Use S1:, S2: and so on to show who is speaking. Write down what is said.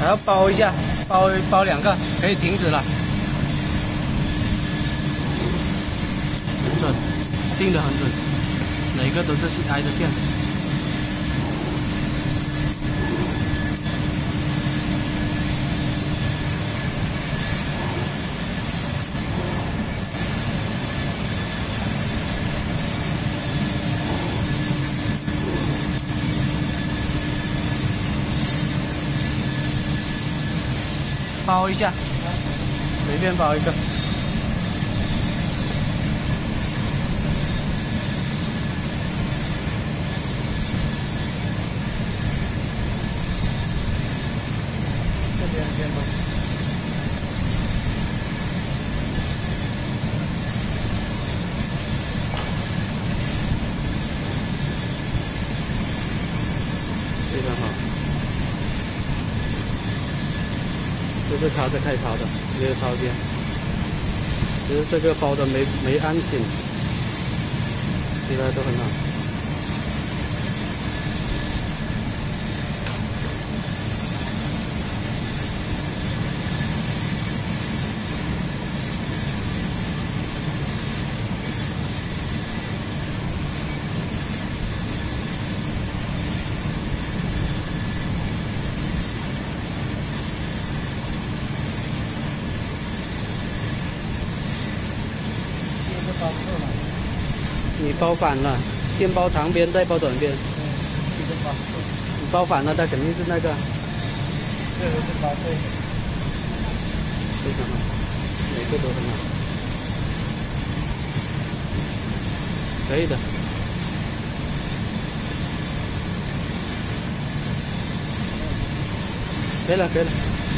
S1: 还要包一下，包2个，可以停止了。很准，定得很准，每个都是挨着线。包一下，随便包一个。这边先包。非常好。 这是插着开槽的，这个槽边，其实这个包的没安紧，其他都很好。你包反了，先包长边，再包短边。你包反了，它肯定是那个。这个是包对。非常好，每个都很好。可以的。可以了，可以了。